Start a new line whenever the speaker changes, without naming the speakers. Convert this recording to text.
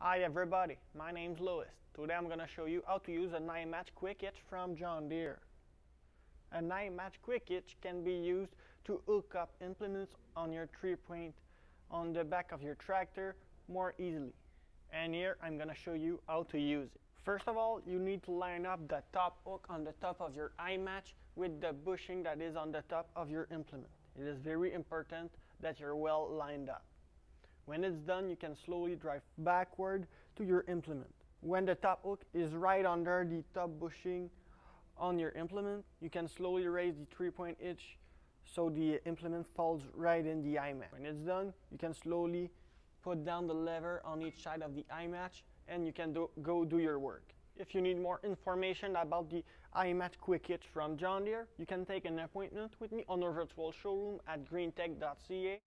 Hi everybody, my name's Louis. Today I'm going to show you how to use an iMatch quick hitch from John Deere. An iMatch quick hitch can be used to hook up implements on your 3-point on the back of your tractor more easily. And here I'm going to show you how to use it. First of all, you need to line up the top hook on the top of your iMatch with the bushing that is on the top of your implement. It is very important that you're well lined up. When it's done, you can slowly drive backward to your implement. When the top hook is right under the top bushing on your implement, you can slowly raise the 3-point hitch so the implement falls right in the iMatch. When it's done, you can slowly put down the lever on each side of the iMatch and you can go do your work. If you need more information about the iMatch quick hitch from John Deere, you can take an appointment with me on our virtual showroom at greentech.ca.